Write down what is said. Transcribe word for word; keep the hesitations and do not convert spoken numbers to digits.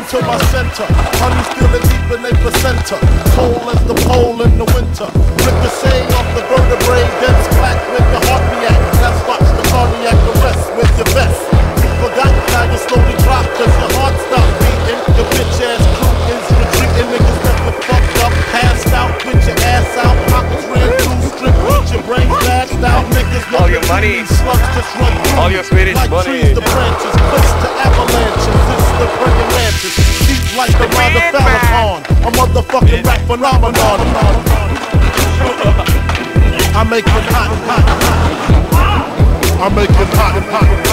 to my center. Honey feeling deep in their placenta. Cold as the pole in the winter. Ricochet off the vertebrae, dead black with the heart react. Let's watch the cardiac arrest with your vest. You forgot, now you slowly drop cause your heart stopped beating. Your bitch ass crew is retreating. Niggas that the fucked up, passed out with your ass out. Pockets ran through, strip with your brain bashed out. Niggas all your money, slugs just run through. all your Swedish like money. Trees, the branches, cliffs to avalanches. This the praying mantis. Deep like the Rhonda Falcon. A motherfucking rap phenomenon. I make it hot, hot, hot. I make it hot, hot.